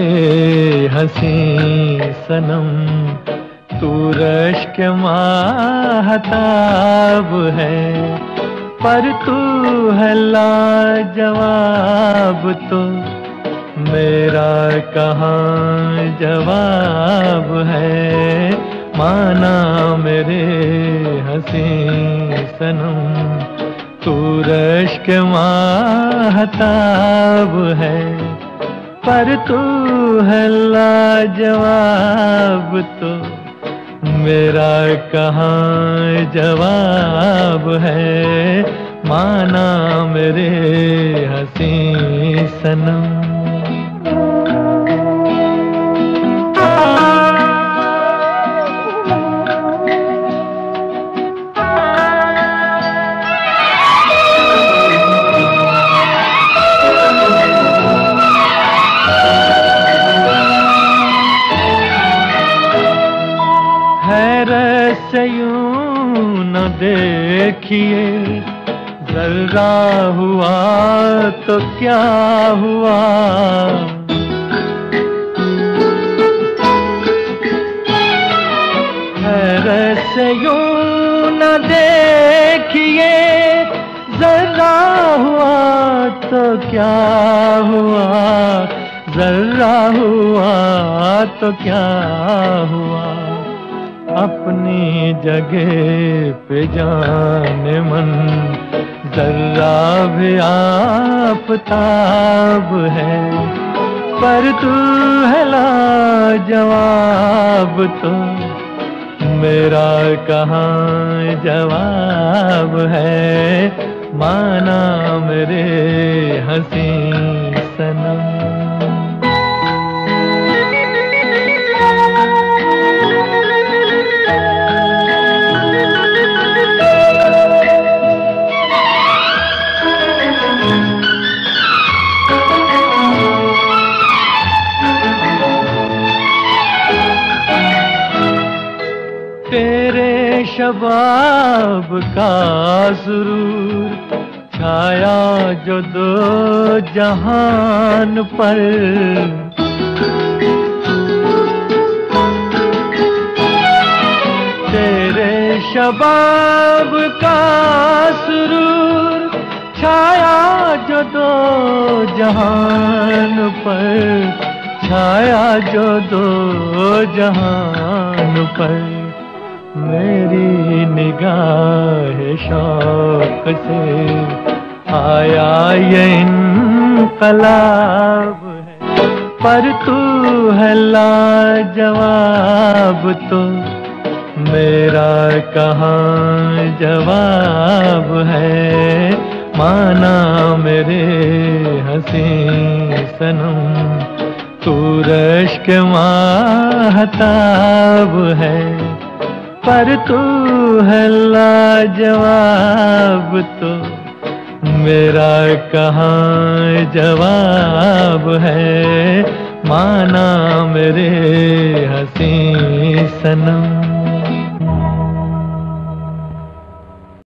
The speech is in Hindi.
हंसी सनम, तू रश्क माहताब है, पर तू है लाजवाब तो मेरा कहाँ जवाब है। माना मेरे हंसी सनम, तू रश्क माहताब है, पर तू है लाजवाब तो मेरा कहाँ जवाब है। माना मेरे हंसी सनम। हैरत से यूं न देखिए, जरा हुआ तो क्या हुआ। हैरत से यूं न देखिए, जरा हुआ तो क्या हुआ, जरा हुआ तो क्या हुआ। अपनी जगह पे जाने मन, जरा भी आफताब है, पर तू है लाजवाब तो मेरा कहाँ जवाब है। माना मेरे हंसी सनम। तेरे शबाब का सुरूर छाया जो दो जहान पर, तेरे शबाब का सुरूर छाया जो दो जहान पर, छाया जो दो जहान पर। मेरी निगाह शौक से आया ये इनकलाब है, पर तू है लाजवाब तो मेरा कहाँ जवाब है। माना मेरे हंसी सनम, तू रश्क माहताब है, पर तू है लाजवाब तो मेरा कहाँ जवाब है। माना मेरे हंसी सनम।